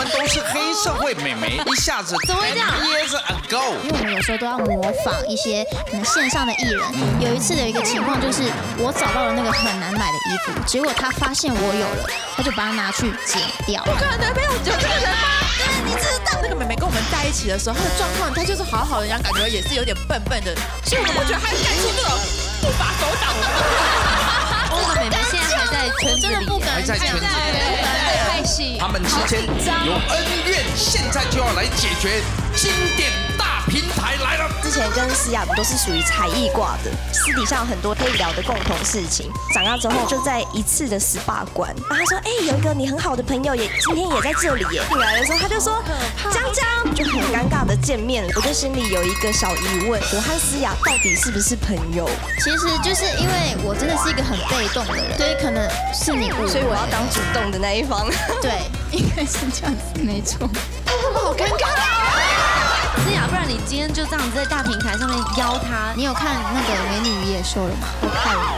们都是黑社会美眉，一下子怎么会这样 years ago。 因为我们有时候都要模仿一些可能线上的艺人。有一次的一个情况就是，我找到了那个很难买的衣服，结果他发现我有了，他就把它拿去剪掉。 不可能，没有这个人吗？对，你知道那个妹妹跟我们在一起的时候，她的状况，她就是好好的，人家感觉也是有点笨笨的，所以我不觉得她干出那种不法手党的。 这个妹妹现在还在圈子里， 还在圈子里， 拍戏， 他们之间有恩怨，现在就要来解决。经典大平台来了。 之前跟思雅都是属于才艺挂的，私底下有很多可以聊的共同事情。长大之后就在一次的SPA馆，然后他说：“哎，有一个你很好的朋友今天也在这里耶。”进来的时候他就说：“江江，就很尴尬的见面。”我就心里有一个小疑问：我和思雅到底是不是朋友？ 其实就是因为我真的是一个很被动的人，所以可能是你误会， 所以我要当主动的那一方。 对，应该是这样子，没错。 好尴尬。 思雅，不然你今天就这样子在大平台上面邀他， 你有看那个《美女与野兽》了吗？我看了。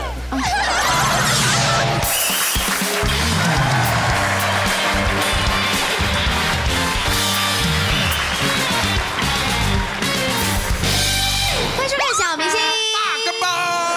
快去看小明星。 大个吧！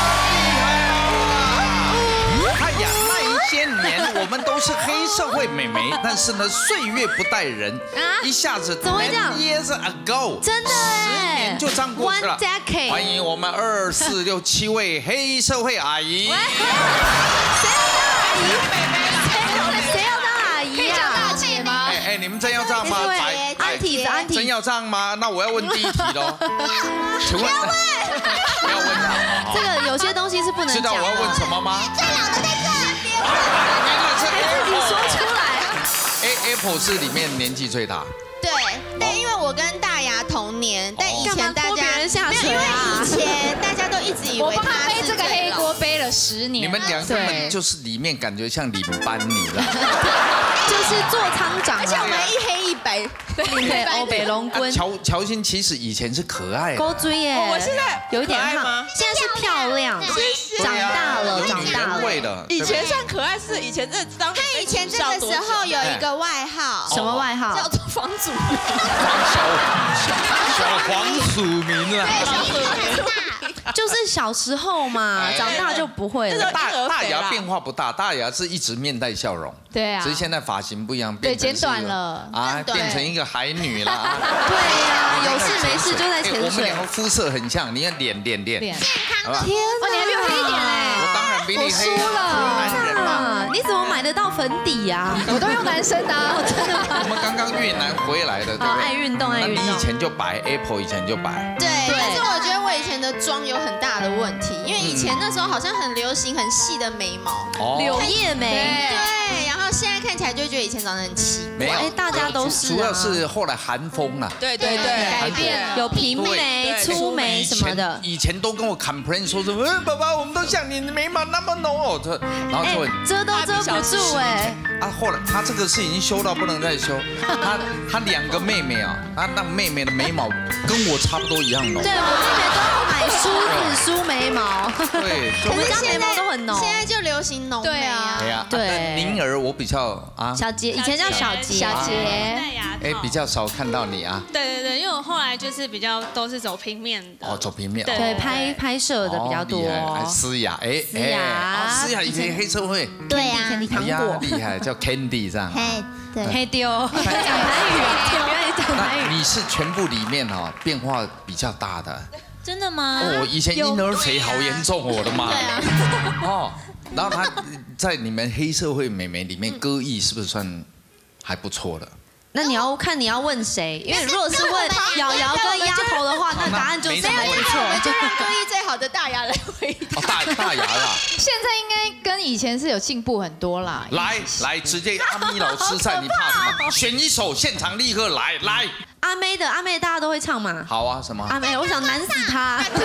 哎呀，那一些年我们都是黑社会美眉，但是呢，岁月不待人，一下子怎么会这样 ？10 years ago， 真的 10年就这样过去了。 One decade 欢迎我们2、4、6、7位黑社会阿姨。 谁要当阿姨呀？ 大姐吗？ 哎，你们真要这样吗？ 安体子，安体真要这样吗？那我要问第一题喽。请问，不要问他。 这个有些东西是不能讲的。 知道我要问什么吗？ 最老的在自己说出来。 Apple 是里面年纪最大。 对，但因为我跟大牙同年，但以前大家别人下水因为啊。 以前大家都一直以为他背这个黑锅背了10年。 你们俩根本就是里面感觉像领班，你知道？ 就是做仓长， 而且我们一黑一白， 对，欧北龙棍。 乔欣其实以前是可爱的， 勾追耶， 我现在有一点胖，现在是漂亮，长大了，长大了。 味的。 以前算可爱是以前这张， 他以前这个时候有一个外号， 什么外号？ 叫做房祖。 小黄鼠民了。 就是小时候嘛，长大就不会了。 大牙变化不大，大牙是一直面带笑容。 对啊， 只是现在发型不一样， 对，剪短了啊，变成一个海女了。 对呀，有事没事就在潜水。 我们两个肤色很像，你看脸，好吧？ 天哪， 你还比我黑一点嘞！ 我当然比你黑。 我输了，你怎么买得到粉底呀？ 我都用男生的， 真的吗？ 我们刚刚越南回来的，对不对？ 爱运动，爱运动。 你以前就白 ，Apple 以前就白。 对，但是我觉得我以前的妆有很大的问题，因为以前那时候好像很流行很细的眉毛， 柳叶眉。 对，然后现在看起来就觉得以前长得很奇怪。 没有， 大家都是。 主要是后来韩风啊。 对， 改变有平眉、粗眉什么的。 以前都跟我 complain 说什么，爸爸，我们都像你眉毛那么浓哦，然后就遮都遮不住哎。 啊，后来他这个是已经修到不能再修，他2个妹妹啊，那妹妹的眉毛跟我差不多一样浓。 对，我妹妹都要买梳子梳眉毛。 对， 我们家眉毛都很浓。 现在就流行浓眉啊。 对啊， 对。 宁儿我比较啊， 小杰以前叫小杰， 哎，比较少看到你啊。 对，因为我后来就是比较都是走平面的。 哦，走平面。 对，拍摄的比较多。 思雅，思雅以前黑社会。 对呀， 糖果厉害，叫 Candy 这样。 对， 黑丢。讲台语，原来讲台语。 你是全部里面哦变化比较大的。 真的吗？ 哦，以前婴儿肥好严重，我的妈！ 对啊。 哦，然后他在你们黑社会美眉里面歌艺是不是算还不错的？ 那你要看你要问谁，因为如果是问瑶瑶跟丫头的话，那答案就是没错。 我们就让歌艺最好的大牙来回答。 大牙啦。 现在应该跟以前是有进步很多啦。 来，直接阿咪老师在，你怕什么？选一首，现场立刻来。 阿妹的大家都会唱吗？ 好啊，什么？ 阿妹，我想难死她。 听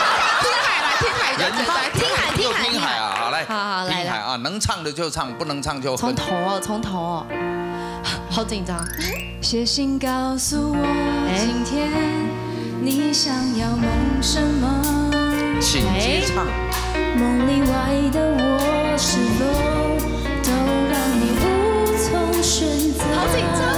海啊，好来， 好听海啊，能唱的就唱，不能唱就从头哦，好紧张。 写信告诉我，今天你想要梦什么？ 请接唱。 梦里外的我，是否都让你无从选择？ 好紧张。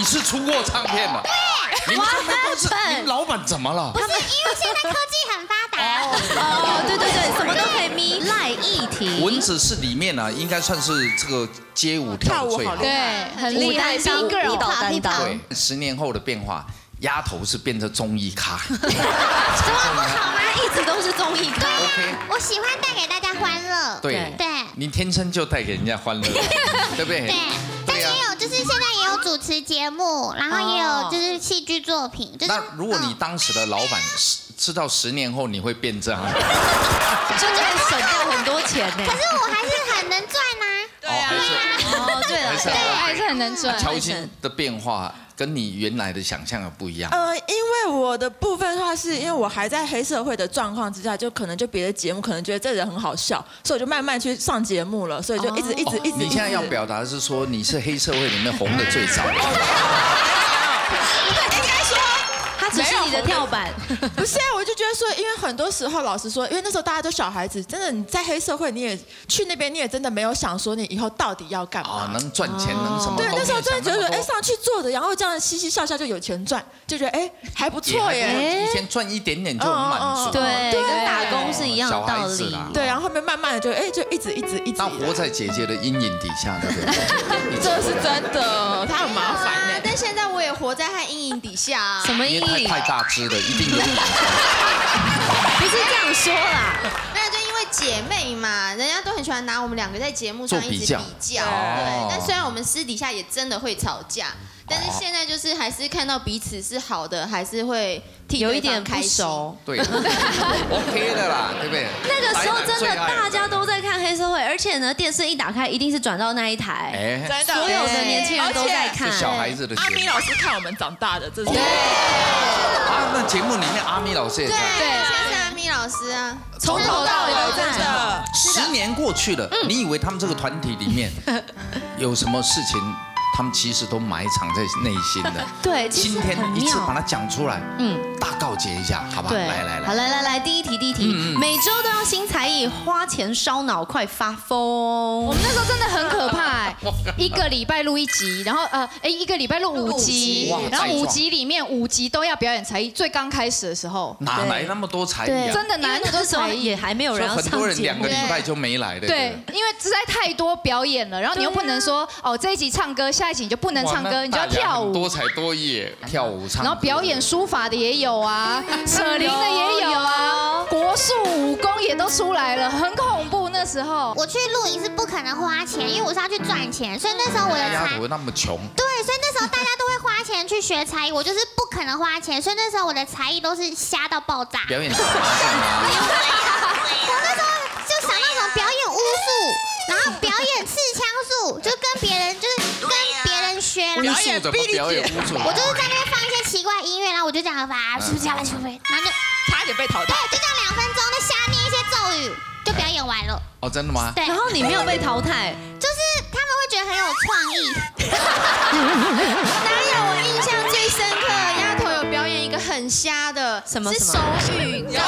是出过唱片的？对，你们唱片公司，你们老板怎么了？ 不是因为现在科技很发达。 哦，对对对，什么都可以咪赖议题。 蚊子是里面呢，应该算是这个街舞跳的最好。 对，很厉害， 舞蹈担当。 对，10年后的变化，丫头是变成综艺咖。 怎么不好吗？ 一直都是综艺咖。 OK， 我喜欢带给大家欢乐。 对对， 你天生就带给人家欢乐，对不对？ 对。但也有，就是现在也有主持节目，然后也有就是戏剧作品。 那如果你当时的老板知道10年后你会变这样， 就会省掉很多钱呢。 可是我还是很能赚呐。 对啊， 哦，对了， 还是很能赚。 乔欣的变化跟你原来的想象的不一样。 因为我的部分的话，是因为我还在黑社会的状况之下，就可能就别的节目可能觉得这人很好笑，所以我就慢慢去上节目了，所以就一直。 你现在要表达的是说你是黑社会里面红的最早的。 应该说。 只是你的跳板， 不是啊，我就觉得说，因为很多时候，老实说，因为那时候大家都小孩子，真的你在黑社会，你也去那边，你也真的没有想说你以后到底要干嘛， 能赚钱，能什么？ 对，那时候真的觉得，上去做的，然后这样嘻嘻笑笑就有钱赚，就觉得还不错耶。 以前赚一点点就很满足， 对，跟打工是一样的道理。 对，然后后面慢慢的就一直。 那活在姐姐的阴影底下，对不对？ 这是真的，他很麻烦呢。 但现在我也活在他阴影底下。 什么阴影？ 太大只了，一定有影。 不是这样说啦， 没有，就因为姐妹嘛，人家都很喜欢拿我们2个在节目上一直比较。对，但虽然我们私底下也真的会吵架，但是现在就是还是看到彼此是好的，还是会替有一点开心。 对，OK 的啦，对不对？ 那个时候真的大家都在看黑社会，而且呢，电视一打开一定是转到那一台， 真的， 所有的年轻人都在看。 小孩子的阿咪老师看我们长大的，这是。 那节目里面阿咪老师也在。 对，现在阿咪老师啊， 从头到尾都在。 10年过去了，你以为他们这个团体里面有什么事情？他们其实都埋藏在内心的。 对， 今天一次把它讲出来，大告诫一下，好不好？来， 好，来，第一题，每周都要新才艺，花钱烧脑，快发疯。 我们那时候真的很可怕，一个礼拜录1集，然后一个礼拜录5集，然后5集里面5集都要表演才艺。最刚开始的时候， 哪来那么多才艺啊？ 真的哪来那么多才艺？ 也还没有人要上节目。 很多人2个礼拜就没来的。 对，因为实在太多表演了，然后你又不能说这一集唱歌，下一集你就不能唱歌，你就要跳舞。 多才多艺，跳舞唱。 然后表演书法的也有啊，扯铃的也有啊，国术武功也都出来了，很恐怖。那时候我去露营是不可能花钱，因为我是要去赚钱，所以那时候我的丫头那么穷。 对，所以那时候大家都会花钱去学才艺，我就是不可能花钱，所以那时候我的才艺都是瞎到爆炸。 表演打麻将啊。 我那时候就想那种表演巫术，然后表演刺枪术，就跟别人学。 巫术怎么表演巫术？ 我就是在那边放一些奇怪音乐，然后我就这样发，是不是这样？然后就差点被淘汰。 对，就这样2分钟就瞎念一些咒语，就表演完了。 哦，真的吗？ 对。 然后你没有被淘汰， 就是他们会觉得很有创意。 哪有？我印象最深刻，丫头有表演一个很瞎的， 什么是手语。 对，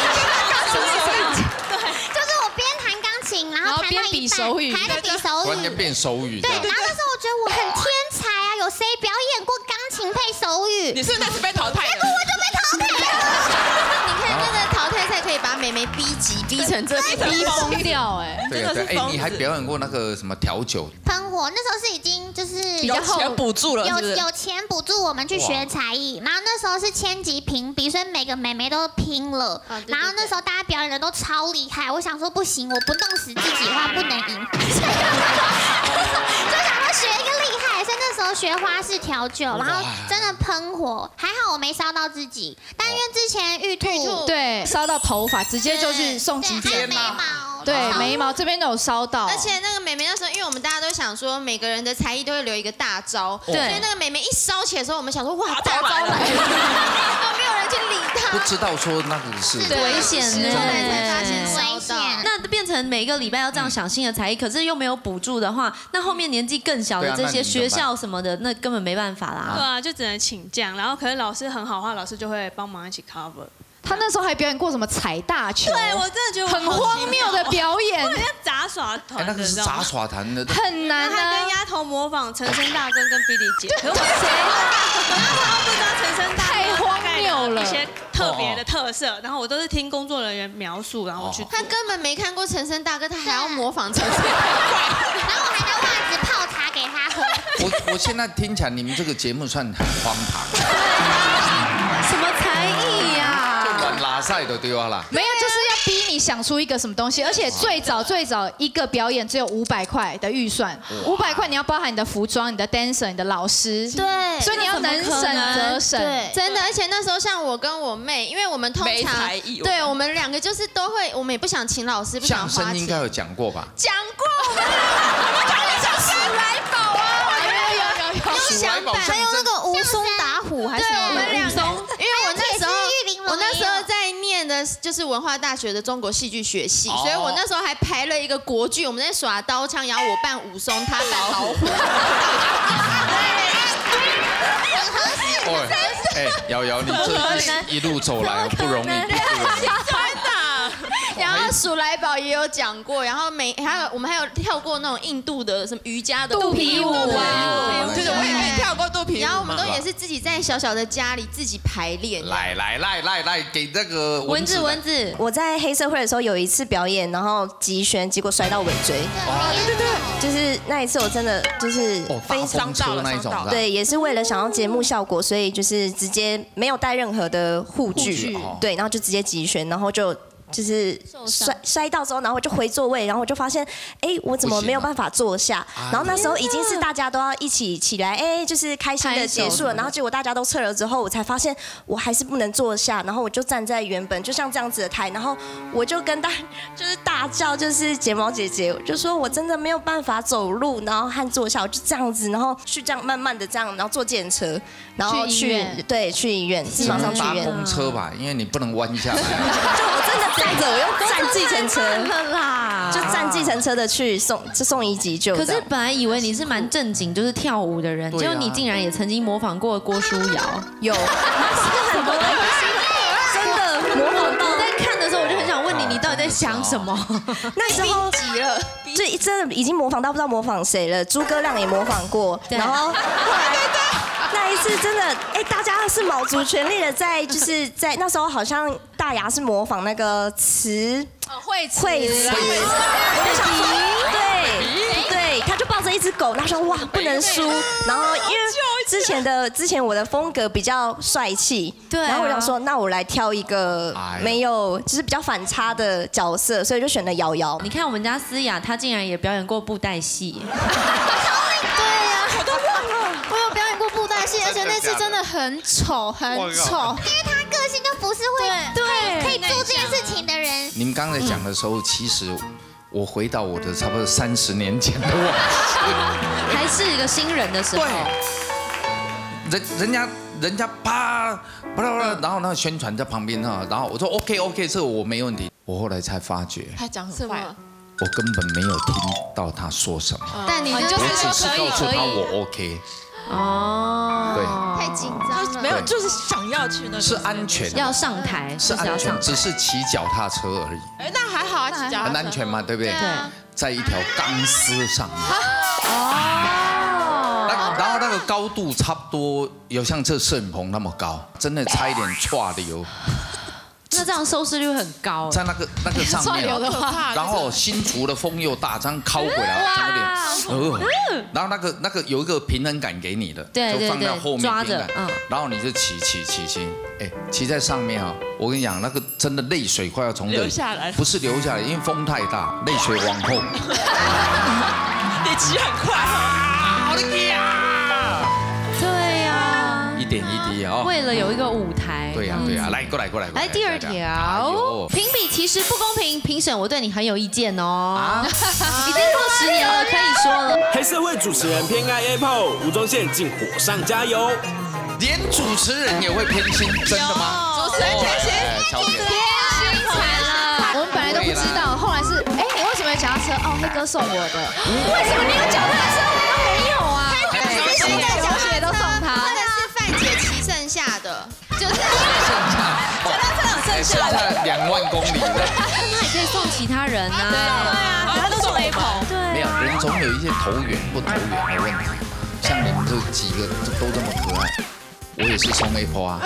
就是我边弹钢琴，然后边比手语，还在比手语， 突然间变手语。 对，然后那时候我觉得我很天才啊，有谁表演过钢琴配手语？ 你是不是那次被淘汰了？ 结果我就被淘汰了。 你看那个淘汰赛可以把美眉逼成这逼疯掉对，你还表演过那个什么调酒？ 喷火，那时候是已经就是有钱补助了， 有钱补助我们去学才艺，然后那时候是千级评比，所以每个妹妹都拼了。然后那时候大家表演的都超厉害，我想说不行，我不弄死自己的话不能赢，就想说学一个厉害，所以那时候学花式调酒，然后真的喷火，还好我没烧到自己，但因为之前玉兔对烧到头发，直接就是送急诊。 眉毛对眉毛这边都有烧到， 而且那个妹妹那时候，因为我们大家都想说每个人的才艺都会留一个大招，所以那个妹妹一烧起来的时候，我们想说哇大招来了，都没有人去理她， 不知道说那个是危险的， 后来才发现危险。 那变成每个礼拜要这样想新的才艺，可是又没有补助的话，那后面年纪更小的这些学校什么的，那根本没办法啦。 对啊，就只能请假，然后可是老师很好的话，老师就会帮忙一起 cover。 他那时候还表演过什么踩大球？ 对我真的觉得很荒谬的表演， 很像杂耍团， 那个是杂耍团的， 很难啊。 他跟丫头模仿陈升大哥跟 Billy 姐，可是我谁他不知道陈升大哥太荒谬了， 一些特别的特色，然后我都是听工作人员描述，然后我去。 他根本没看过陈升大哥，他还要模仿陈升大哥， 然后我还拿袜子泡茶给他喝。 我现在听起来你们这个节目算很荒唐。 什么才艺呀？ 就软拉赛的对吧啦？ 没有，就是要逼你想出一个什么东西，而且最早一个表演只有500块的预算，500块你要包含你的服装、你的 dancer、你的老师， 对， 所以你要能省则省， 真的。而且那时候像我跟我妹，因为我们通常对我们2个就是都会，我们也不想请老师，不想花钱。 相声应该有讲过吧？ 讲过，我们讲鼠来宝啊， 有鼠来宝，还有那个吴松打虎，还是什么？我们2个，因为我那时候在念的就是文化大学的中国戏剧学系，所以我那时候还排了一个国剧，我们在耍刀枪，然后我扮武松，他扮老虎。 哎，瑶瑶，你这一路走来不容易，真的。然后鼠来宝也有讲过，然后我们还有跳过那种印度的什么瑜伽的肚皮舞啊， 对，我也跳过肚皮舞。 然后我们都也是自己在小小的家里自己排练。 来，给那个蚊子。 我在黑社会的时候有一次表演，然后急旋，结果摔到尾椎。对，就是那一次我真的就是非常伤到那一种。 对，也是为了想要节目效果，所以就是直接没有带任何的护具，对，然后就直接急旋，然后就是摔到之后，然后我就回座位，然后我就发现，哎，我怎么没有办法坐下？然后那时候已经是大家都要一起起来，哎，就是开心的结束了。然后结果大家都撤了之后，我才发现我还是不能坐下，然后我就站在原本就像这样子的台，然后我就跟就是大叫，就是睫毛姐姐，我就说我真的没有办法走路，然后和坐下，我就这样子，然后去这样慢慢的这样，然后坐电车，然后去医院，是马上去医院。 搭公车吧，因为你不能弯下来。就我真的。站着，我又站计程车啦， 就站计程车的去送医急救。 可是本来以为你是蛮正经，就是跳舞的人，结果你竟然也曾经模仿过郭书瑶， 有，什么真的模仿到。 我在看的时候，我就很想问你，你到底在想什么？ 那时候急了，这真的已经模仿到不知道模仿谁了。诸葛亮也模仿过，然后后来。那一次真的，哎，大家是卯足全力的就是在那时候好像大牙是模仿那个惠子， 我就想说，对，他就抱着一只狗，他说哇不能输，然后因为之前我的风格比较帅气， 对， 然后我想说那我来挑一个没有就是比较反差的角色，所以就选了瑶瑶。 你看我们家思雅，她竟然也表演过布袋戏。 我有表演过布袋戏，而且那次真的很丑，因为他个性就不是会可以做这件事情的人。 你们刚才讲的时候，其实我回到我的差不多30年前的我， 还是一个新人的时候。 对，人家啪，然后那个宣传在旁边哈，然后我说 OK， 这个我没问题。我后来才发觉， 他讲很快。 我根本没有听到他说什么， 但你我只是告诉他我 OK。 哦， 对， 太紧张了， 没有，就是想要去那， 是安全， 要上台， 是安全，只是骑脚踏车而已。 哎，那还好啊，骑脚踏车很安全嘛，对不对？对，在一条钢丝上面。 哦， 然后那个高度差不多有像这摄影棚那么高，真的差一点岔流。 那这样收视率很高， 在那个上面，然后新竹的风又大，这样靠过来，然后那个有一个平衡感给你的，就放在后面抓着， 然后你就骑，哎，骑在上面啊，我跟你讲，那个真的泪水快要从流下来， 不是流下来，因为风太大，泪水往后。 你骑很快，好厉害啊！ 对呀， 一点一滴啊， 为了有一个舞台。 对呀，来过来。 来第2条，评比其实不公平，评审我对你很有意见哦。已经过10年了，可以说了。 黑社会主持人偏爱 Apple， 吴宗宪竟火上加油， 连主持人也会偏心，真的吗？ 主持人偏心， 偏心惨了。我们本来都不知道，后来是，哎，你为什么有脚踏车？哦，黑哥送我的。为什么你有脚踏车，我都没有啊？新的球鞋都送他。 那个是范姐骑剩下的，就是脚踏车有剩剩下2万公里了。 那也可以送其他人啊。 对啊，他都送 Apple。 没有人总有一些投缘不投缘的问题。像你们这几个都这么可爱，我也是送 Apple 啊。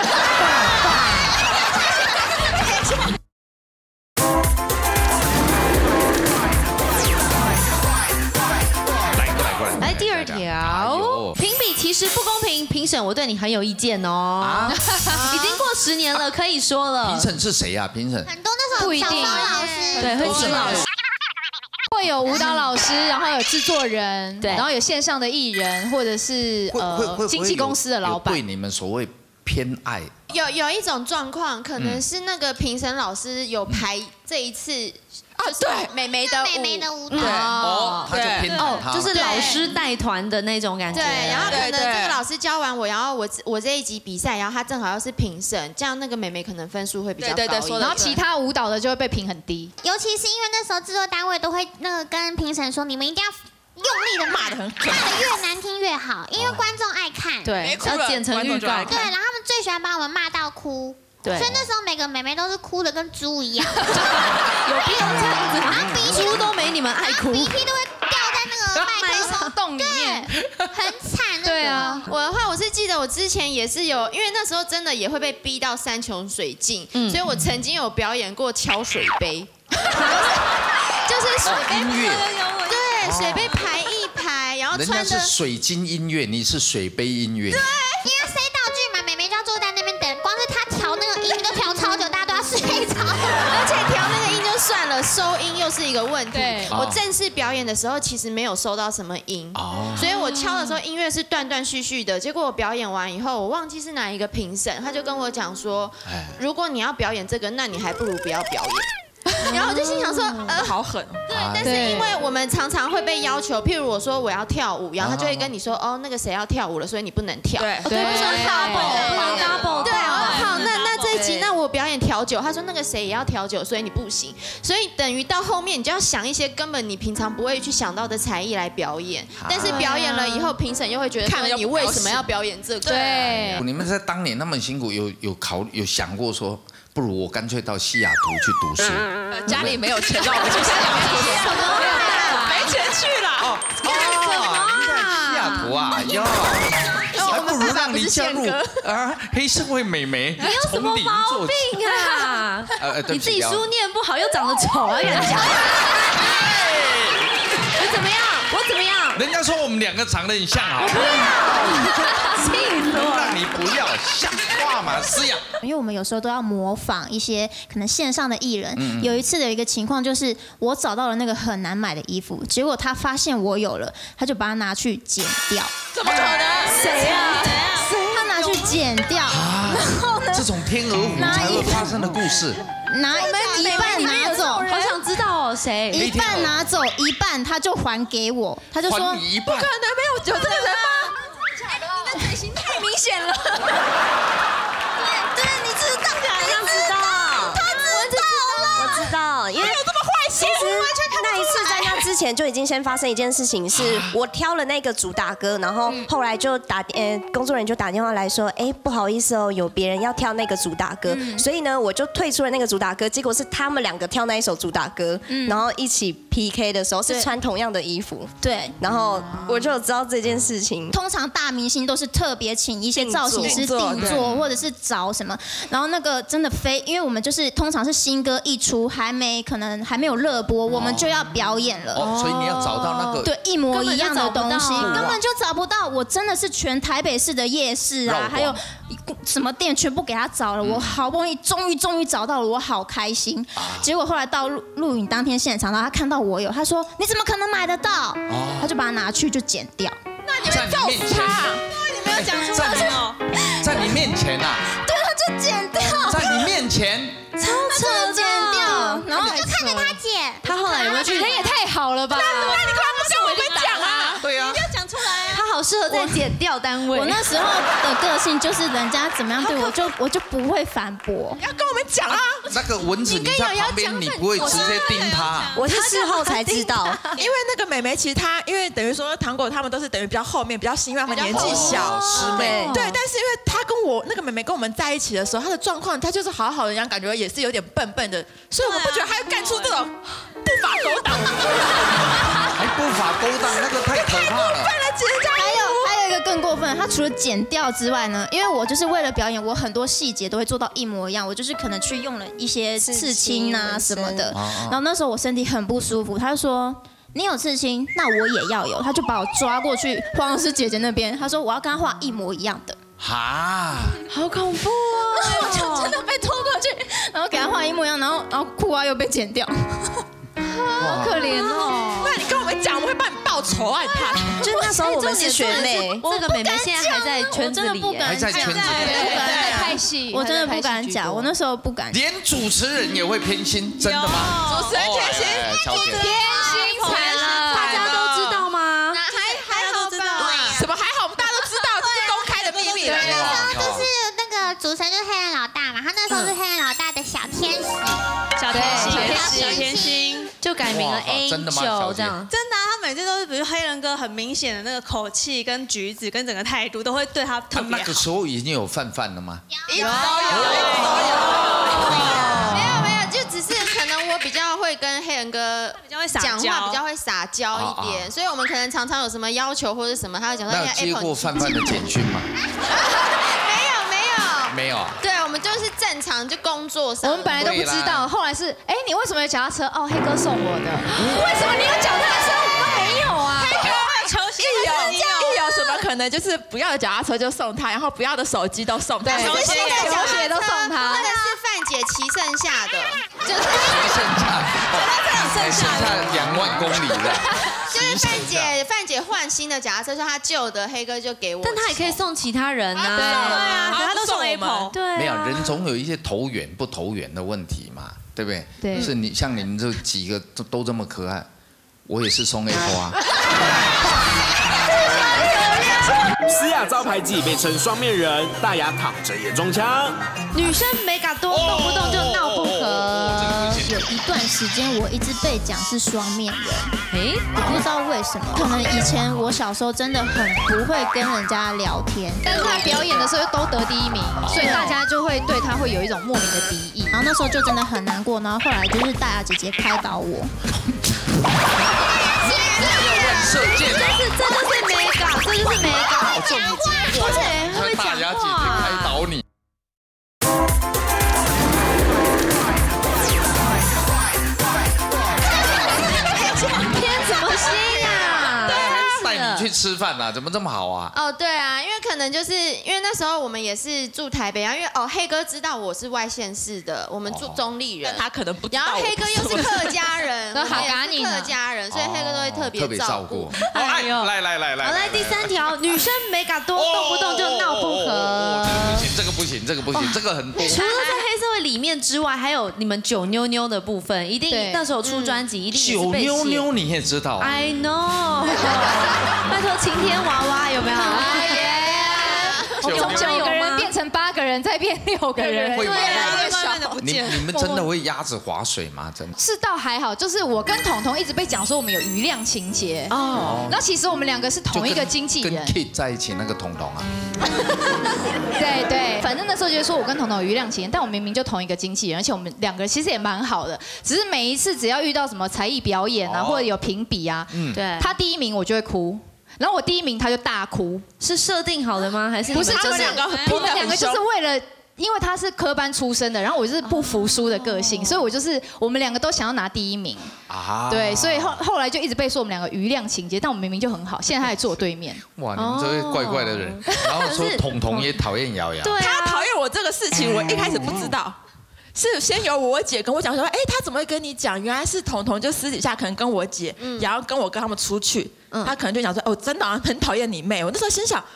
来第2条，评比其实不公平，评审我对你很有意见哦。已经过10年了，可以说了。 评审是谁呀？评审很多那时候小老师， 对，会请老师。 会有舞蹈老师，然后有制作人，对，然后有线上的艺人，或者是经纪公司的老板。 对你们所谓偏爱， 有一种状况，可能是那个评审老师有排这一次。对，美眉的舞蹈， 他就偏好他， 就是老师带团的那种感觉。 对，然后可能这个老师教完我，然后我这一集比赛，然后他正好要是评审，这样那个美眉可能分数会比较高一点。 然后其他舞蹈的就会被评很低。 尤其是因为那时候制作单位都会跟评审说，你们一定要用力的骂得很狠，骂得越难听越好，因为观众爱看。 对，要剪成预告。 对，然后他们最喜欢把我们骂到哭。所以那时候每个妹妹都是哭的跟猪一样， 有必要这样子吗？猪都没你们爱哭， 鼻涕都会掉在那个麦克风洞里面， 很惨。 对啊， 我的话我是记得我之前也是有，因为那时候真的也会被逼到山穷水尽，所以我曾经有表演过敲水杯，就是水杯音乐， 对，水杯排一排，然后人家是水晶音乐，你是水杯音乐。 对，因为塞道具嘛，妹妹就要坐在那边等，光是她调那个音都调超久，大家都要睡着。 而且调那个音就算了，收音又是一个问题。我正式表演的时候其实没有收到什么音，所以我敲的时候音乐是断断续续的。结果我表演完以后，我忘记是哪一个评审，他就跟我讲说，如果你要表演这个，那你还不如不要表演。然后我就心想说， 好狠。 对，但是因为我们常常会被要求，譬如我说我要跳舞，然后他就会跟你说，哦，那个谁要跳舞了，所以你不能跳。对， 不能 double， 不能 double。 对，好，那这一集，那我表演调酒，他说那个谁也要调酒，所以你不行。所以等于到后面，你就要想一些根本你平常不会去想到的才艺来表演。但是表演了以后，评审又会觉得，看你为什么要表演这个？对。 你们在当年那么辛苦，有想过说？不如我干脆到西雅图去读书。 家里没有钱让我去西雅图，没钱去了。 西雅图啊，哟，还不如让你加入黑社会美眉。 你有什么毛病啊？你自己书念不好又长得丑啊，跟人讲。我怎么样？我怎么样？ 人家说我们2个长得很像啊。让你不要像话嘛，是呀。 因为我们有时候都要模仿一些可能线上的艺人。有一次的一个情况就是，我找到了那个很难买的衣服，结果他发现我有了，他就把它拿去剪掉。 怎么可能？ 谁啊？他拿去剪掉。然后呢？ 这种天鹅湖才会发生的故事。 拿一半拿走， 好想知道哦，谁？ 一半拿走，一半他就还给我，他就说还你一半， 不可能没有这个人吗？你的嘴型太明显了。 对，你知道，我知道，因为有这么坏心，其实那一次在那之前就已经先发生一件事情，是我挑了那个主打歌，然后后来就工作人员就打电话来说，不好意思哦，有别人要跳那个主打歌，所以呢我就退出了那个主打歌，结果是他们2个跳那一首主打歌，然后一起 PK 的时候是穿同样的衣服， 对， 然后我就知道这件事情。 通常大明星都是特别请一些造型师定做，或者是找什么，然后那个真的因为我们就是通常是新歌一出，可能还没有热播，我们就要表演了。 所以你要找到那个对一模一样的东西，根本就找不到。我真的是全台北市的夜市啊，还有什么店全部给他找了，我好不容易终于找到了，我好开心。结果后来到录影当天现场，然后他看到我有，他说你怎么可能买得到？他就把它拿去就剪掉。 那你们揍死他！你没有讲出来哦， 在你面前啊？ 对，他就剪掉， 在你面前， 超扯剪掉，然后就看着他剪。 他后来有没有去？ 人也太好了吧？ 那你干嘛不跟我们讲啊？ 对啊， 你一定要讲出来啊！ 他好适合在检调单位。 我那时候的个性就是人家怎么样对我就不会反驳。 要跟我们讲啊！ 那个蚊子你在旁边，你不会直接盯它。 我是事后才知道， 因为那个妹妹其实她，因为等于说糖果他们都是等于比较后面比较新，因为她们年纪小， 师妹。 对，但是因为她跟我那个妹妹跟我们在一起的时候，她的状况她就是好好的，人家感觉也是有点笨笨的，所以我们不觉得她会干出这种不法勾当。 还不法勾当，那个太可怕了。 还有一个更过分，他除了剪掉之外呢，因为我就是为了表演，我很多细节都会做到一模一样，我就是可能去用了一些刺青啊什么的。然后那时候我身体很不舒服，他就说你有刺青，那我也要有，他就把我抓过去化妆师姐姐那边，他说我要跟他画一模一样的。 哈， 好恐怖哦！ 我就真的被拖过去，然后给他画一模一样，然后裤袜又被剪掉。 好可怜哦！ 那你跟我们讲，我们会帮你报仇啊！你看， 就是那时候我们是学妹， 这个妹妹现在还在圈子里， 还在圈子里， 在拍戏， 我真的不敢讲，我那时候不敢。 连主持人也会偏心，真的吗？ 主持人偏心， 偏心惨了， 大家都知道吗？ 还好吧？ 什么还好？我们大家都知道，这是公开的秘密。 那时候就是那个主持人就是黑人老大嘛，他那时候是黑人老大的小天使， 小甜心。 就改名了 Angel 这样， 真的，他每次都是，比如黑人哥很明显的那个口气、跟举止、跟整个态度，都会对他特别好。 那个时候已经有范了吗？ 有，没有，就只是可能我比较会跟黑人哥讲话比较会撒娇一点，所以我们可能常常有什么要求或者什么，他会讲说。 那接过范的简讯吗？没有啊。 对，我们就是正常就工作上。 我们本来都不知道，后来是你为什么有脚踏车？哦，黑哥送我的。为什么你有脚踏车？我都没有啊。 黑哥球星一有什么可能就是不要的脚踏车就送他，然后不要的手机都送他， 球鞋都送他。 那个是范姐骑剩下的， 就是剩下2万公里的。 就是范姐换新的脚踏车，说她旧的黑哥就给我， 但他也可以送其他人啊。 对啊，他都送 Apple。 对， 没有人总有一些投缘不投缘的问题嘛，对不对？ 对， 是你像你们这几个都这么可爱，我也是送 Apple 啊。 思雅招牌技被称双面人，大牙躺着也中枪。 女生美感多，动不动就闹不和。 有一段时间我一直被讲是双面人，我不知道为什么，可能以前我小时候真的很不会跟人家聊天， 但是他表演的时候又都得第1名，所以大家就会对他会有一种莫名的敌意。 然后那时候就真的很难过，然后后来就是大牙姐姐开导我。 射箭， 这就是美感，这就是美感。 对，会大牙姐姐开导你。 偏什么心呀？ 带你去吃饭啦，怎么这么好啊？ 哦，对啊，因为可能就是因为那时候我们也是住台北啊，因为黑哥知道我是外县市的，我们住中立人， 他可能不知道。 然后黑哥又是客家人， 我也是客家人，所以黑哥都会特别照顾。 哎呦，来， 好，来第3条，女生美感多，动不动就闹不和。 这个不行，这个很多。 除了在黑社会里面之外，还有你们9妞妞的部分，一定那时候出专辑，一定也是被写。 9妞妞你也知道 ？I know。拜托晴天娃娃有没有？ 从9个人变成8个人，再变6个人， 对啊，慢慢的不见。 你们真的会鸭子划水吗？真的？ 是倒还好，就是我跟彤彤一直被讲说我们有余量情节哦。然后其实我们2个是同一个经纪人， 跟 Kid 在一起那个彤彤啊。 对，反正那时候就是说我跟彤彤有余量情节，但我明明就同一个经纪人，而且我们2个其实也蛮好的，只是每一次只要遇到什么才艺表演啊，或者有评比啊，对，他第1名我就会哭。然后我第1名他就大哭， 是设定好的吗？还是不是？就是我们2个就是为了，因为他是科班出身的，然后我就是不服输的个性，所以我们2个都想要拿第1名啊。对，所以后来就一直被说我们2个余量情节，但我明明就很好，现在他还坐我对面。 哇，你们这位怪怪的人。然后说彤彤也讨厌瑶瑶， 他讨厌我这个事情，我一开始不知道。是先由我姐跟我讲说，他怎么会跟你讲？原来是彤彤就私底下可能跟我姐，然后跟他们出去，他可能就讲说，真的很讨厌你妹。我那时候心想，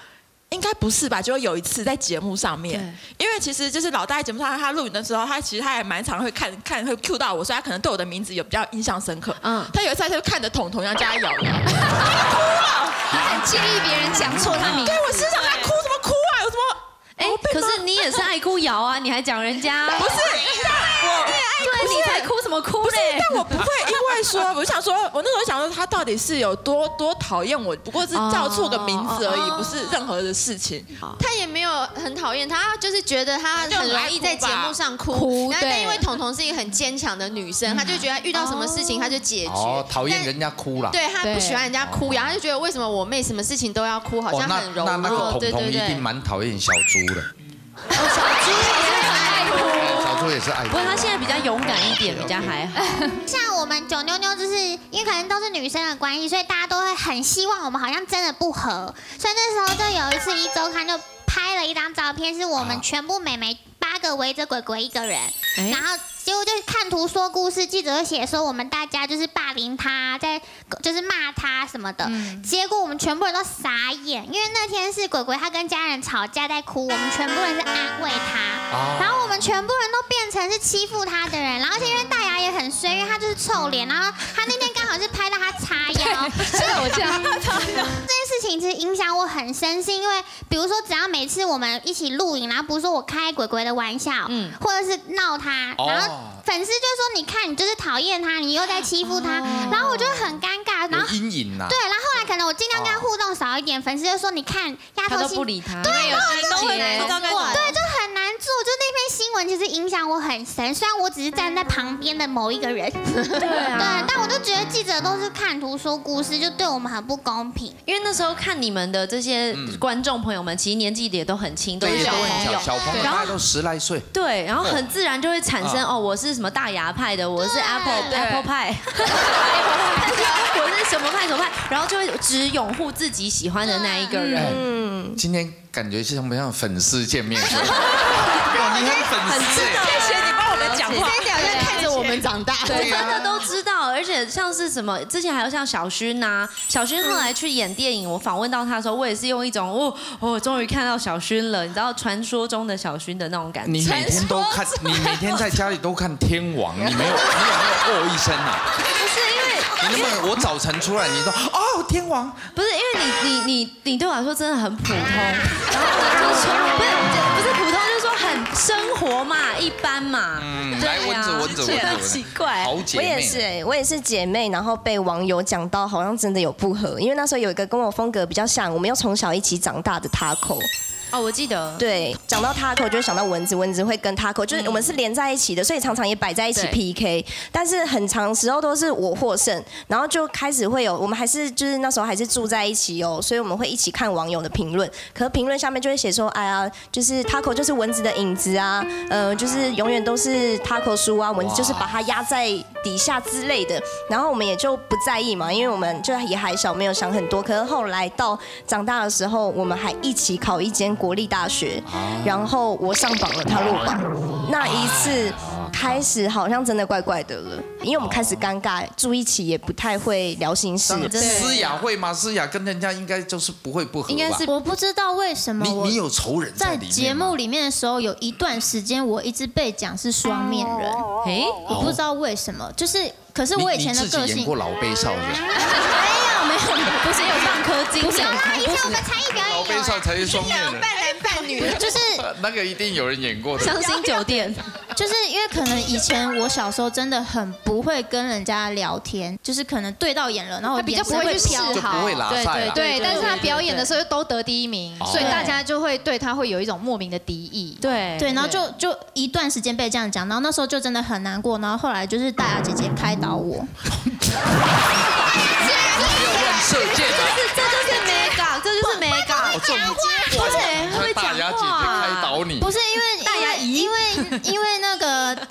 应该不是吧？就有一次在节目上面，因为其实就是老大在节目上他录影的时候，他还蛮常会看会 cue 到我，所以他可能对我的名字有比较印象深刻。他有一次他就看着彤彤要叫他瑶瑶，他哭了， 他很介意别人讲错他名字。 对，我心想他哭什么哭啊？有什么？ 可是你也是爱哭瑶啊，你还讲人家？ 不是， 对，你才哭什么哭嘞？ 但我不会因为说，我想说，我那时候想说他到底是有多讨厌我，不过是叫错个名字而已，不是任何的事情。 他也没有很讨厌他，就是觉得他很容易在节目上哭。但因为彤彤是一个很坚强的女生，他就觉得遇到什么事情他就解决。 讨厌人家哭了。 对他不喜欢人家哭，然后他就觉得为什么我妹什么事情都要哭，好像很柔弱。 那个彤彤一定蛮讨厌小猪的。 小猪也是爱哭， 小猪也是爱哭。 不过他现在比较勇敢一点，比较还好。 像我们九妞妞，就是因为可能都是女生的关系，所以大家都会很希望我们好像真的不合，所以那时候就有一次1周刊就拍了一张照片，是我们全部妹妹8个围着鬼鬼一个人，然后结果就看图说故事，记者就写说我们大家就是霸凌他，就是骂他什么的，结果我们全部人都傻眼，因为那天是鬼鬼他跟家人吵架在哭，我们全部人是安慰他，然后我们全部人都变成是欺负他的人，然后而且因为大牙也很衰，因为他就是臭脸，然后他那天刚好是拍到他叉腰， 是我这样， 这件事情其实影响我很深，是因为比如说只要每次我们一起录影，然后不是说我开鬼鬼的玩笑，或者是闹他，然后粉丝就说你看你就是讨厌他，你又在欺负他，然后我就很尴尬，然后阴影呐。 对，然后后来可能我尽量跟他互动少一点，粉丝就说你看丫头他都不理他， 对，然后我就对， 就很难做，就那篇新闻其实影响我很深，虽然我只是站在旁边的某一个人，对，但我就觉得记者都是看图说故事，就对我们很不公平。 因为那时候看你们的这些观众朋友们，其实年纪也都很轻，都是小朋友， 小朋友，然后都10来岁， 对，然后很自然就会产生我是什么大牙派的，我是 Apple 派，我是什么派，然后就会只拥护自己喜欢的那一个人。 今天感觉像不像粉丝见面？哇，你很粉丝， 谢谢你帮我们讲话， 这一点好像看着我们长大， 对，真的都知道，而且像是什么，之前还有像小薰呐，小薰后来去演电影，我访问到他的时候，我也是用一种终于看到小薰了，你知道传说中的小薰的那种感觉。 你每天都看，你每天在家里都看天王，你有没有一声啊？ 不是因为你能不能我早晨出来，你说天王？ 不是因为你对我来说真的很普通，然后我就说不是普通，就是说很生活嘛，一般嘛。 来蚊子， 奇怪， 好姐妹，我也是姐妹，然后被网友讲到好像真的有不合，因为那时候有一个跟我风格比较像，我们又从小一起长大的Taco。 我记得。 对，讲到Taco就会想到蚊子会跟Taco，就是我们是连在一起的，所以常常也摆在一起 PK。但是很长时候都是我获胜，然后就开始会有，我们还是就是那时候还是住在一起哦，所以我们会一起看网友的评论。可是评论下面就会写说，哎呀，就是 Taco 就是蚊子的影子啊，就是永远都是Taco输啊，蚊子就是把它压在底下之类的。然后我们也就不在意嘛，因为我们就也还小，没有想很多。可是后来到长大的时候，我们还一起考一间国立大学，然后我上榜了，他落榜。那一次开始好像真的怪怪的了，因为我们开始尴尬，住一起也不太会聊心事。 思雅会吗？思雅跟人家应该就是不会不合吧？ 应该是我不知道为什么你有仇人在里面吗？ 在节目里面的时候，有一段时间我一直被讲是双面人。我不知道为什么，就是可是我以前的个性。 你自己演过老杯少人？ 没有，不是有半颗金。 有啦，以前我们才艺表演老杯少才是双面人。 半男半女， 就是那个一定有人演过的。 伤心酒店， 就是因为可能以前我小时候真的很不会跟人家聊天，就是可能对到眼了，然后比较不会去示好， 就不会拉塞。 对，但是他表演的时候都得第1名，所以大家就会对他会有一种莫名的敌意。 对，然后就一段时间被这样讲，然后那时候就真的很难过，然后后来就是大牙姐姐开导我。 没有乱射箭啊！ 这就是美感，这就是美感。 这种会大牙姐姐开导你， 不是因为大牙，因为那个大牙那个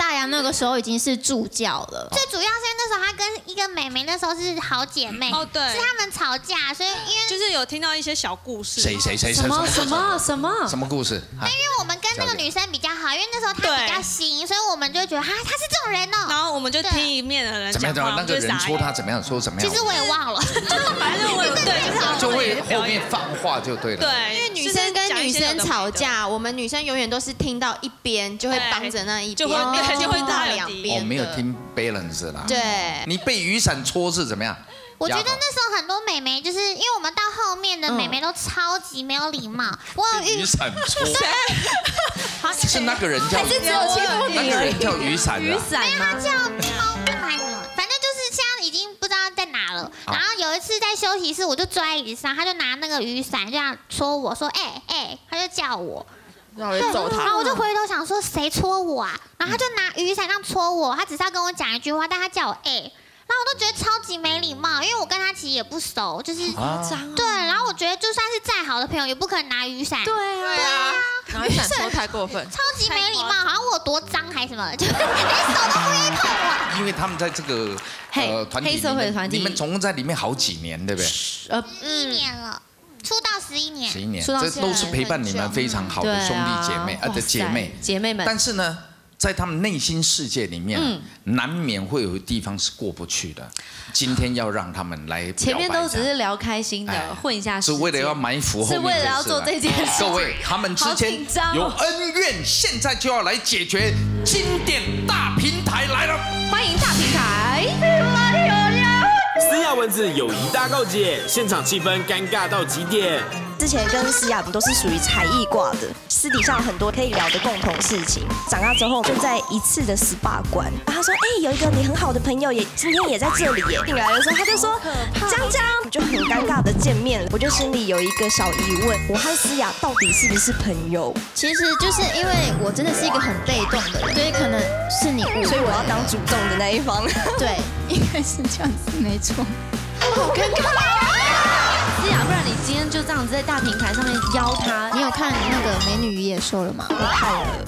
个时候已经是助教了。 最主要是那时候他跟一个妹妹那时候是好姐妹，哦对，是他们吵架，所以因为就是有听到一些小故事。 谁？什么故事？ 因为我们跟那个女生比较好，因为那时候她比较新，所以我们就觉得她是这种人哦。 然后我们就听一面的人怎么样？那个人说他怎么样？说怎么样？ 其实我也忘了， 反正我对就会后面放话就对了。 对，因为女生跟女生吵架，我们女生永远都是听到一边，就会帮着那一边，就会到两边。 我没有听 balance 啦。 对， 你被雨伞戳是怎么样？ 我觉得那时候很多妹妹，就是因为我们到后面的妹妹都超级没有礼貌。我有雨伞戳，是那个人叫， 还是只有欺负你？那个人叫雨伞， 雨伞吗？他叫猫反正就是现在已经不知道在哪了。然后有一次在休息室，我就坐在椅子上，他就拿那个雨伞这样戳我说，他就叫我。 然后我就揍他， 然后我就回头想说谁戳我啊？然后他就拿雨伞这样戳我，他只是要跟我讲一句话，但他叫我然后我都觉得超级没礼貌，因为我跟他其实也不熟，就是对。然后我觉得就算是再好的朋友，也不可能拿雨伞。 对啊，拿雨伞戳太过分， 超级没礼貌，好像我有多脏还是什么，就连手都不愿意碰我。 因为他们在这个团体， 黑社会团体， 你们总共在里面好几年，对不对 ？1年了。出道11年 ，11年，这都是陪伴你们非常好的兄弟姐妹的姐妹们。但是呢，在他们内心世界里面，难免会有地方是过不去的。今天要让他们来， 前面都只是聊开心的，混一下， 是为了要埋伏后面， 是为了要做这件事。 各位，他们之间有恩怨，现在就要来解决。经典大平台来了， 欢迎大平台。 思雅文字友谊大告解，现场气氛尴尬到极点。 之前跟思雅都是属于才艺挂的，私底下有很多可以聊的共同事情。长大之后就在一次的SPA馆，他说：“有一个你很好的朋友今天也在这里耶。”进来的时候他就说：“江江。”就很尴尬的见面了。我就心里有一个小疑问：我和思雅到底是不是朋友？ 其实就是因为我真的是一个很被动的人，所以可能是你误会， 所以我要当主动的那一方。 对，应该是这样子，没错。 好尴尬。思雅，不然你今天就这样子在大平台上面邀他， 你有看那个《美女与野兽》了吗？ 我看了。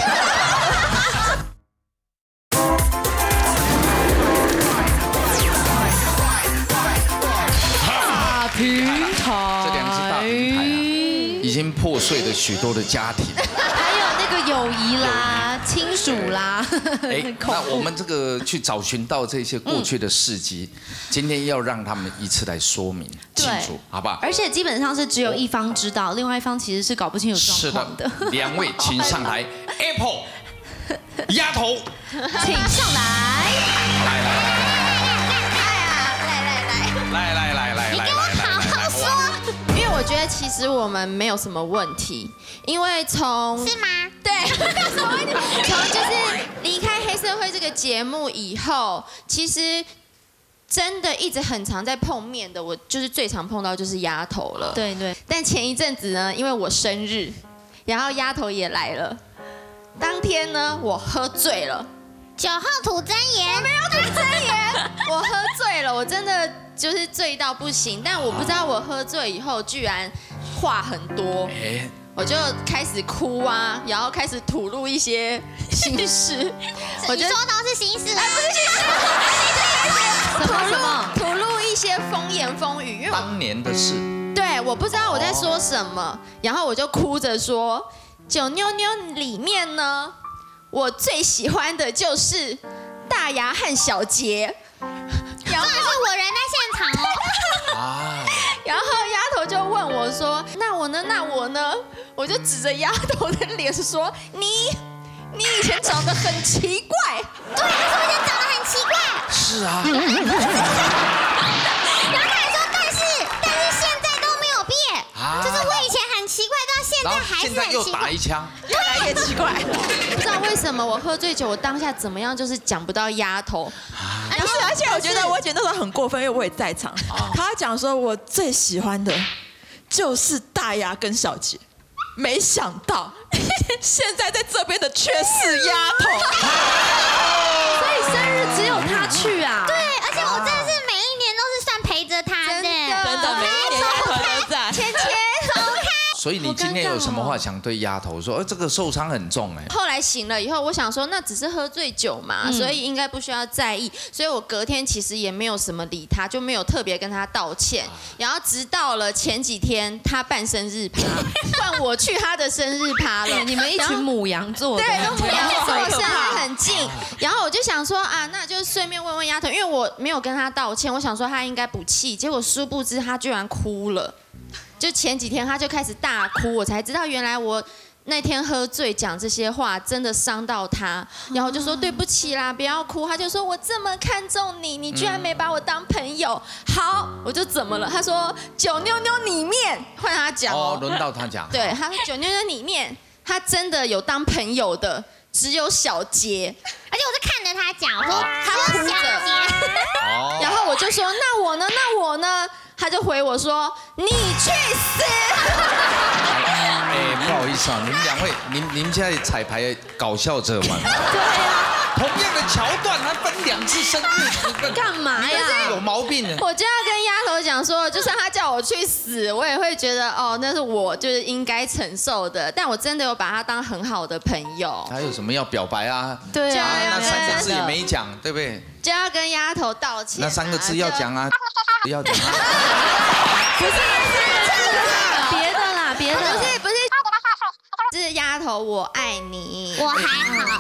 大平台， 这两只大平台已经破碎了许多的家庭， 还有那个友谊啦、亲属啦。 那我们这个去找寻到这些过去的事迹，今天要让他们一次来说明清楚，好不好？ 而且基本上是只有一方知道，另外一方其实是搞不清楚状况的。 两位请上台 ，Apple 丫头， 请上来。 来， 你给我好好说。 因为我觉得其实我们没有什么问题，因为是吗？ 对，从就是离开黑社会这个节目以后，其实真的一直很常在碰面的，我就是最常碰到就是丫头了。 对。 但前一阵子呢，因为我生日，然后丫头也来了。当天呢，我喝醉了。 9号吐真言， 我没有吐真言，我喝醉了，我真的就是醉到不行。但我不知道我喝醉以后居然话很多，我就开始哭啊，然后开始吐露一些心事。 我说都是心事， 不是心事， 什么吐露一些风言风语，因为当年的事。 对，我不知道我在说什么，然后我就哭着说，九妞妞里面呢。我最喜欢的就是大牙和小杰， 然后是我人在现场哦。 然后丫头就问我说：“那我呢？那我呢？”我就指着丫头的脸说：“你以前长得很奇怪。” 对，他说我以前长得很奇怪。 是啊。 然后他还说：“但是现在都没有变，就是我以前很奇怪，到现在还是很奇怪。” 现在又打一枪， 越来越奇怪。 不知道为什么我喝醉酒，我当下怎么样就是讲不到丫头。 而且我觉得我姐那时候很过分，因为我也在场。她讲说我最喜欢的就是大牙跟小杰，没想到现在在这边的却是丫头。 所以生日只有她去啊？ 对，而且我真的是每一年都是算陪着她的， 真的每一年丫头都在。 芊芊走开。 所以你今天有什么话想对丫头说？这个受伤很重哎。 后来醒了以后，我想说那只是喝醉酒嘛，所以应该不需要在意。所以我隔天其实也没有什么理他，就没有特别跟他道歉。然后直到了前几天他办生日趴，换我去他的生日趴了。 你们一群母羊座的， 对，母羊座生日很近。然后我就想说啊，那就顺便问问丫头，因为我没有跟他道歉，我想说他应该不气，结果殊不知他居然哭了。就前几天他就开始大哭，我才知道原来我那天喝醉讲这些话真的伤到他，然后就说对不起啦，不要哭。他就说我这么看重你，你居然没把我当朋友。好，我就怎么了？他说九妞妞里面换他讲哦，轮到他讲。 对，他说九妞妞里面他真的有当朋友的只有小杰， 而且我是看着他讲，我说他哭着，然后我就说那我呢？那我呢？他就回我说：“你去死！” 不好意思啊，你们两位，您现在彩排搞笑者嘛？ 对啊， 同样的桥段，还分2次生日， 干嘛呀？ 有毛病呢。 我就要跟丫头讲说，就算他叫我去死，我也会觉得哦，那是我就是应该承受的。但我真的有把他当很好的朋友。 还有什么要表白啊？ 对啊， 那3个字也没讲，对不对？ 就要跟丫头道歉。 那3个字要讲啊，不要讲啊。 不是别的啦，别的。 不是，是丫头，我爱你。 我还好。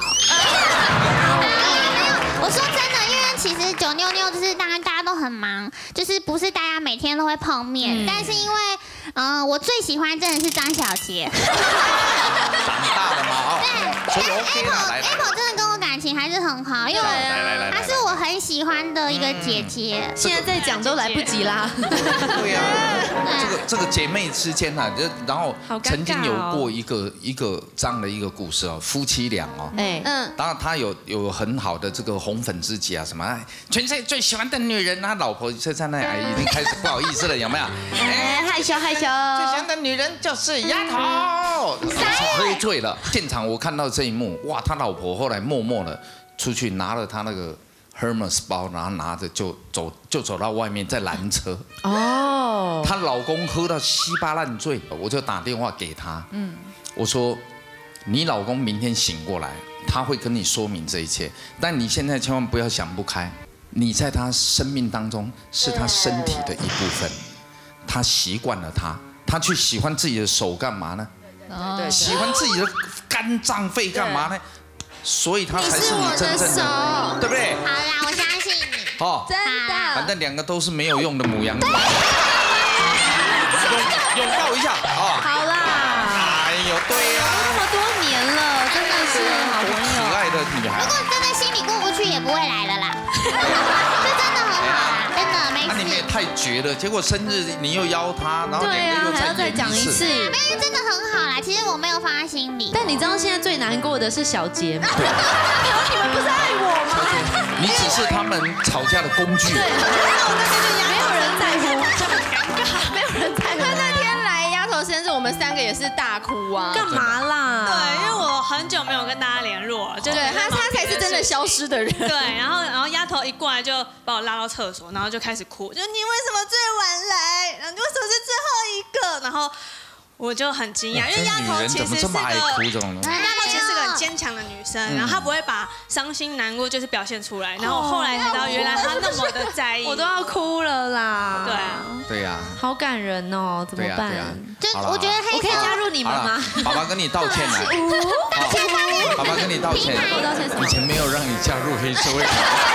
我说真的，因为其实九妞妞就是当然大家都很忙，就是不是大家每天都会碰面，但是因为我最喜欢真的是张小杰。 长大了嘛， 对， 所以 OK 啦，来 Apple 真的跟我感情还是很好，因为她是我很喜欢的一个姐姐。 现在再讲都来不及啦。 对呀，这个姐妹之间呢，然后曾经有过一个这样的一个故事哦，夫妻俩哦，当然他有很好的这个红粉知己啊，什么全世界最喜欢的女人，他老婆就在那已经开始不好意思了，有没有？ 害羞。最喜欢的女人就是丫头。喝醉了，现场我看到这一幕，哇，他老婆后来默默的出去拿了他那个 Hermes 包，然后拿着就走到外面再拦车。哦，她老公喝到稀巴烂醉，我就打电话给他，我说你老公明天醒过来，他会跟你说明这一切，但你现在千万不要想不开，你在他生命当中是他身体的一部分，他习惯了他去喜欢自己的手干嘛呢？喜欢自己的肝脏肺干嘛呢？所以他才是你真正的，对不对？ 好啦，我相信你。 哦， 真的。 反正2个都是没有用的母羊。拥抱一下啊！ 好啦。 哎呦，对呀。 那么多年了，真的是好朋友。 可爱的女孩。 如果真的心里过不去，也不会来了啦。这真的很好啦，真的没事。 那你们也太绝了，结果生日你又邀他，然后2个又还要再讲一次。 没有，真的很好啦。其实我没有放在心里。 但你知道现在最难过的是小杰吗？你们不是爱我吗？ 你只是他们吵架的工具。 对，没有人在乎，尴尬，没有人在乎。 他那天来丫头生日，我们3个也是大哭啊。 干嘛啦？ 对，因为我很久没有跟大家联络了，就对他才是真的消失的人。 对，然后丫头一过来就把我拉到厕所，然后就开始哭，就你为什么最晚来？然后你为什么是最后一个？然后我就很惊讶，因为丫头其实是个丫头其实是个很坚强的女生，然后她不会把伤心难过就是表现出来。然后我后来才知道，原来她那么的在意， 我都要哭了啦。 对啊， 对呀， 好感人哦，怎么办？ 就我觉得我可以加入你们吗？ 爸爸跟你道歉来，爸爸跟你道歉，以前没有让你加入黑社会。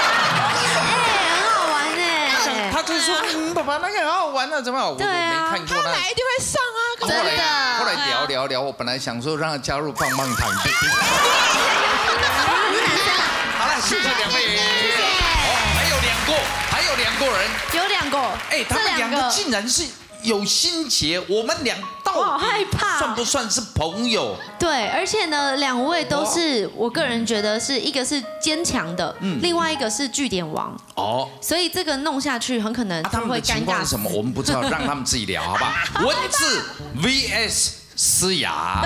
他就说，爸爸那个很好玩的，怎么样？我没看过那。 他来一定会上啊， 真的。后来聊，我本来想说让他加入棒棒糖。好了，谢谢2位。还有2个人。 有2个。 哎，他们2个竟然是有心结，我们俩到底算不算是朋友？ 对，而且呢，2位都是我个人觉得是一个是坚强的，另外一个是句点王。哦，所以这个弄下去很可能就会尴尬。 是什么？我们不知道，让他们自己聊，好吧？文字 VS 思雅。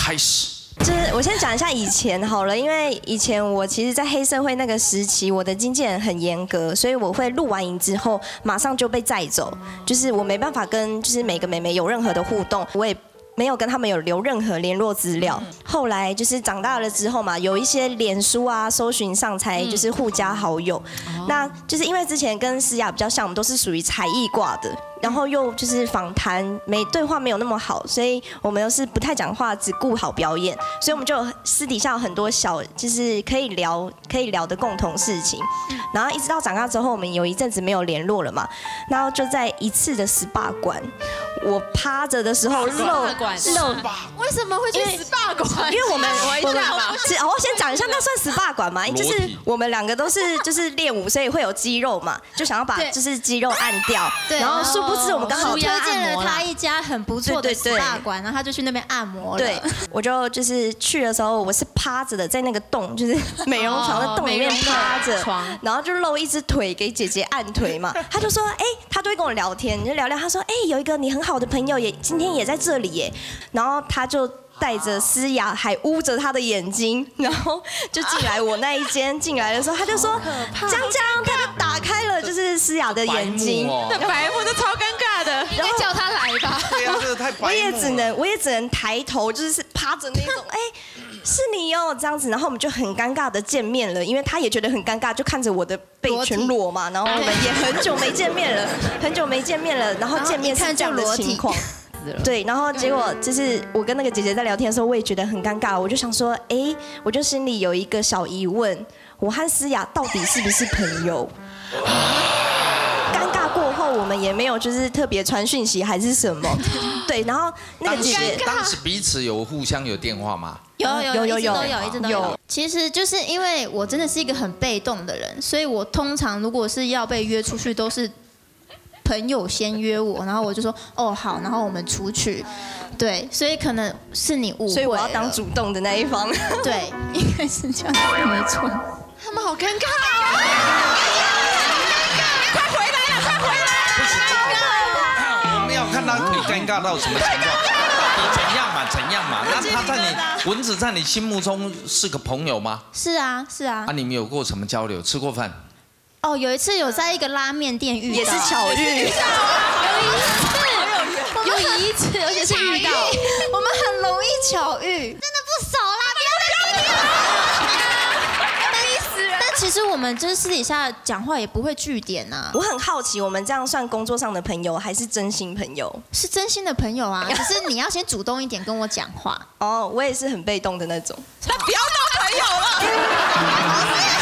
开始。 就是我先讲一下以前好了，因为以前我其实，在黑社会那个时期，我的经纪人很严格，所以我会录完影之后马上就被载走，就是我没办法跟就是每个妹妹有任何的互动，我也没有跟他们有留任何联络资料。后来就是长大了之后嘛，有一些脸书啊、搜寻上才就是互加好友。那就是因为之前跟思雅比较像，我们都是属于才艺挂的。然后又就是访谈对话没有那么好，所以我们又是不太讲话，只顾好表演，所以我们就私底下有很多就是可以聊的共同事情。然后一直到长大之后，我们有一阵子没有联络了嘛，然后就在一次的SPA馆，我趴着的时候漏， 为什么会去SPA馆？ 因为我先讲一下，那算SPA馆嘛，就是我们两个都是就是练舞，所以会有肌肉嘛，就想要把就是肌肉按掉，然后不是我们刚好推荐了他一家很不错的 SPA馆，然后他就去那边按摩了。 对，我就是去的时候，我是趴着的，在那个洞，就是美容床的洞里面趴着，然后就露一只腿给姐姐按腿嘛。他就说，他都会跟我聊天，就聊聊。他说，有一个你很好的朋友今天也在这里耶。然后他就带着思雅，还捂着她的眼睛，然后就进来我那一间。进来的时候，他就说：“江江。”他就打开了就是思雅的眼睛， 那白目都超尴尬的。 然后叫他来吧。 对呀，这个太白目了。 我也只能抬头，就是趴着那种，是你哦这样子。然后我们就很尴尬的见面了，因为他也觉得很尴尬，就看着我的背全裸嘛。然后我们也很久没见面了，然后见面是这样的情况。对，然后结果就是我跟那个姐姐在聊天的时候，我也觉得很尴尬，我就想说，我就心里有一个小疑问，我和思雅到底是不是朋友？尴尬过后，我们也没有就是特别传讯息还是什么，对，然后那个姐姐当时彼此有互相有电话吗？ 有，一直都有。其实就是因为我真的是一个很被动的人，所以我通常如果是要被约出去，都是朋友先约我，然后我就说好，然后我们出去。对，所以可能是你误会了， 所以我要当主动的那一方。 对，应该是这样，没错。 他们好尴尬哦！ 快回来了，快回来了！我们要看他你尴尬到什么程度，到底怎样嘛？那他蚊子在你心目中是个朋友吗？ 是啊。 啊，你们有过什么交流？吃过饭？ 有一次有在一个拉面店遇到， 也是巧遇。 有一次，而且是遇到，我们很容易巧遇， 真的不熟啦，不要再提了， 气死人。但其实我们就是私底下讲话也不会句点啊。 我很好奇，我们这样算工作上的朋友，还是真心朋友？ 是真心的朋友啊，只是你要先主动一点跟我讲话。 我也是很被动的那种。 那不要当朋友了。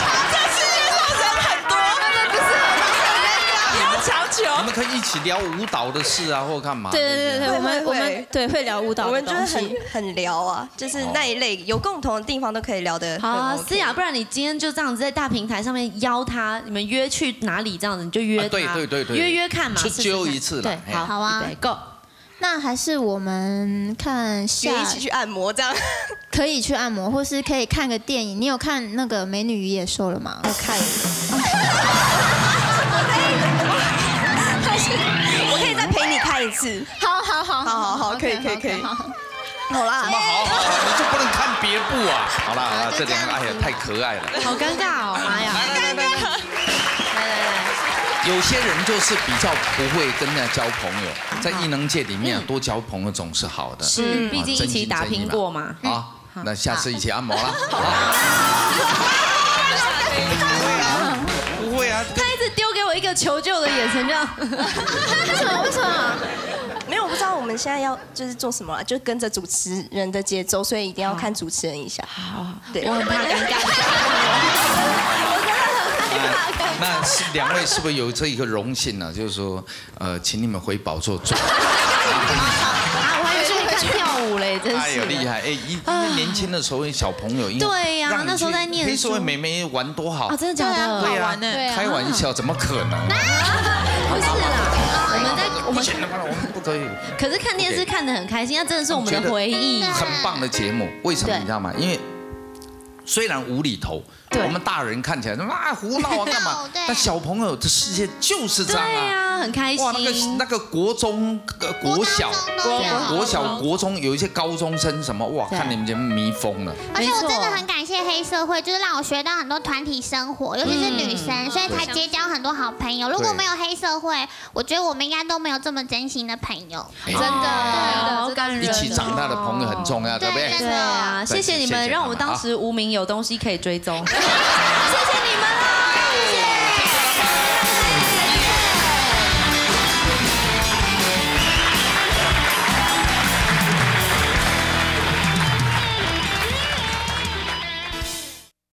你们可以一起聊舞蹈的事啊，或干嘛？ 对，我们会聊舞蹈的东西， 我们就是很聊啊，就是那一类有共同的地方都可以聊得。 好啊，思雅，不然你今天就这样子在大平台上面邀他，你们约去哪里？这样子你就约他， 对， 约看嘛， 就揪一次了。 对，好啊，Go。那还是我们看下一起去按摩这样， 可以去按摩，或是可以看个电影。你有看那个《美女与野兽》了吗？ 我看。我可以再陪你看一次。 好， 可以。好啦， 什么好？你就不能看别部啊？好啦，这两个太可爱了。 好尴尬哦，妈呀！来。 有些人就是比较不会跟人家交朋友，在艺能界里面多交朋友总是好的。 是，毕竟一起打拼过嘛。 好，那下次一起按摩啦。不会啊。 他一直丢给我一个求救的眼神，这样。 为什么？ 没有，我不知道我们现在要就是做什么了，就跟着主持人的节奏，所以一定要看主持人一下。 好， 对， 我很怕尴尬。 那两位是不是有这一个荣幸呢？就是说，请你们回宝座坐。 我还以为是会跳舞嘞，真是。 哎呦，厉害！因为年轻的时候小朋友， 对呀，那时候在念书， 黑社会妹妹玩多好啊！真的假的？ 对呀，开玩笑，怎么可能？ 不是啦，我们不可以。 可是看电视看得很开心，那真的是我们的回忆。 很棒的节目，为什么你知道吗？因为虽然无厘头，我们大人看起来胡闹啊干嘛？但小朋友的世界就是这样啊。 很开心。哇， 那个国中、国小、国中有一些高中生什么哇，看你们节目迷疯了。 而且我真的很感谢黑社会，就是让我学到很多团体生活，尤其是女生，所以才结交很多好朋友。如果没有黑社会，我觉得我们应该都没有这么真心的朋友。 真的， 一起长大的朋友很重要，对不对？ 对啊，谢谢你们，让我们当时无名有东西可以追踪。谢谢你们啦。